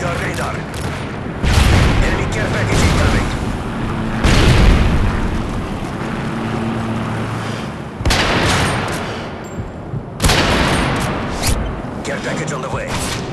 our radar. Enemy care package incoming. Care package on the way.